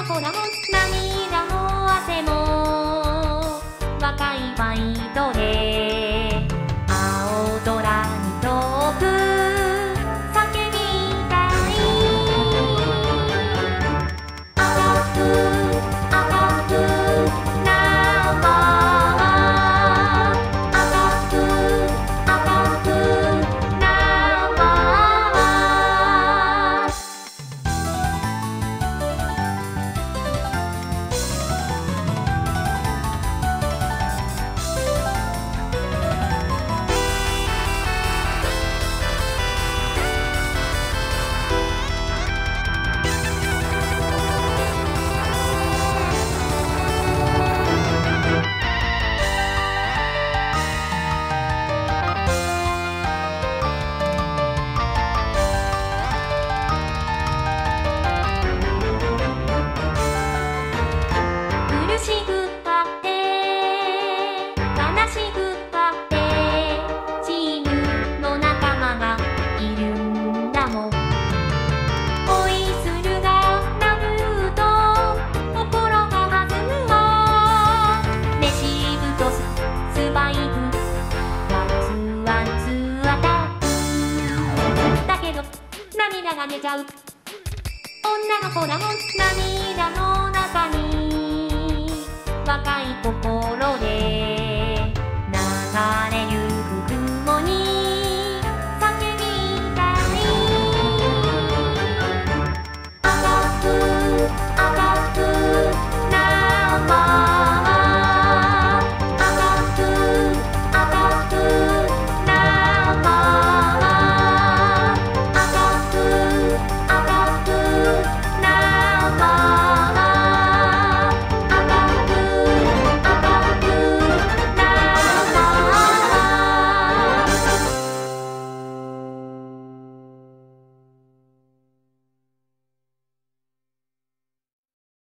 の子らも涙も汗も若いファイトで青空に遠く叫びたい。赤く赤くなおは赤く赤くなおは苦しくったって悲しくったってチームの仲間がいるんだもん。恋するがなると心が弾むわ。レシーブとスパイクワンツーワンツーアタックだけど涙が出ちゃう。女の子らも涙の中に若い心